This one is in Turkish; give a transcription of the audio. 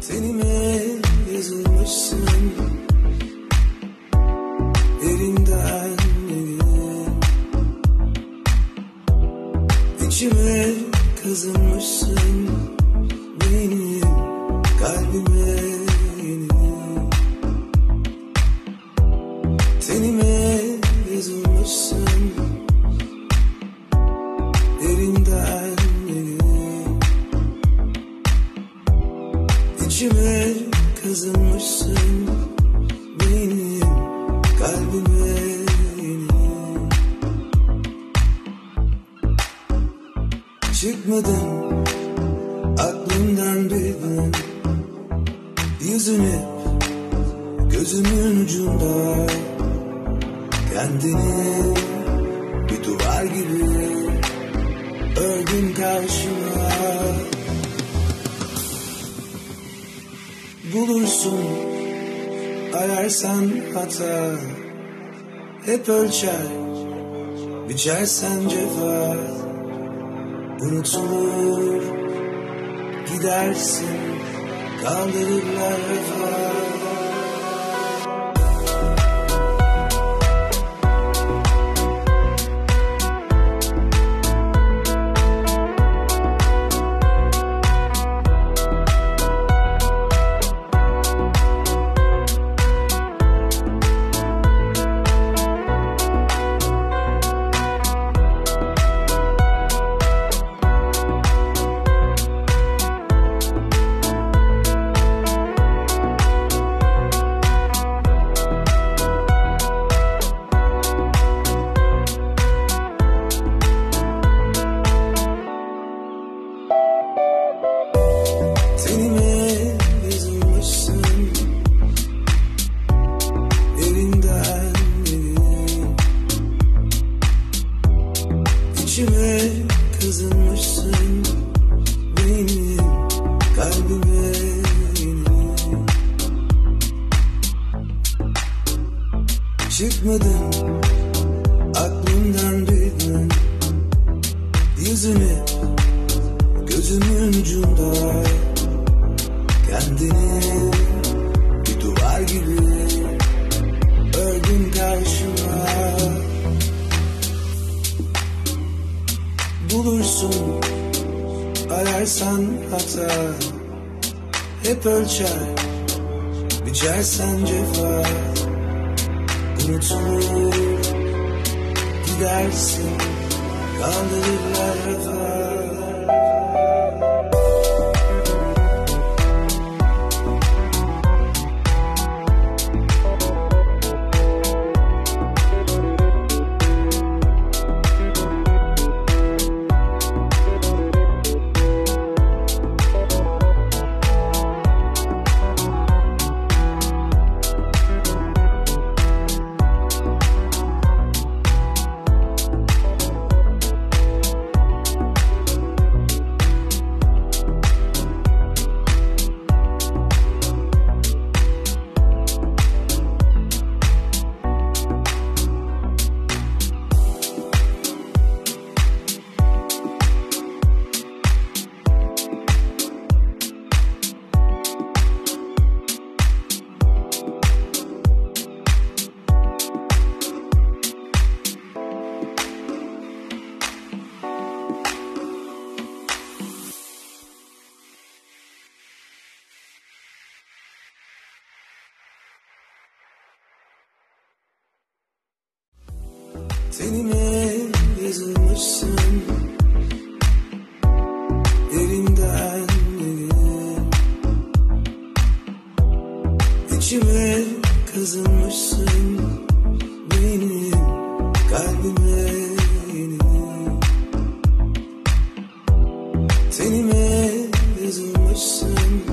Tenime yazılmışsın, elinden elin. İçime kazınmışsın, benim kalbime inin. Tenime yazılmışsın, elinden elin. İçime kazınmışsın, benim kalbime inin. Çıkmadın aklımdan bir gün, yüzünü gözümün ucunda. Kendini bir duvar gibi ördün karşıma. Bulursun ararsan hata, hep ölçer biçersen cefa. Unutulur gidersin, kaldırırlar vefa. Tenime yazılmışsın, elinden elin. İçime kazınmışsın, benim kalbime inin. Çıkmadın aklımdan bir gün, yüzünü gözümün ucunda. Kendini bir duvar gibi ördün karşıma. Bulursun ararsan hata, hep ölçer biçersen cefa. Unutulur gidersin, kaldırırlar vefa. Tenime yazılmışsın, elinden elin. İçime kazınmışsın, benim kalbime inin. Tenime yazılmışsın,